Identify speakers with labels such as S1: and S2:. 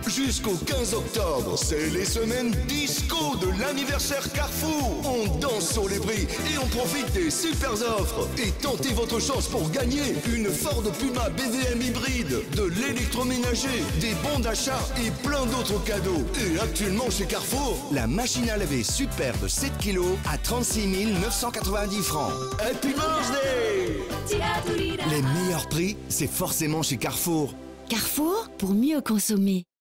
S1: Jusqu'au 15 octobre, c'est les semaines disco de l'anniversaire Carrefour. On danse sur les prix et on profite des super offres. Et tentez votre chance pour gagner une Ford Puma BVM hybride, de l'électroménager, des bons d'achat et plein d'autres cadeaux. Et actuellement chez Carrefour, la machine à laver super de 7 kg à 36 990 francs. Happy birthday! Les meilleurs prix, c'est forcément chez Carrefour.
S2: Carrefour, pour mieux consommer.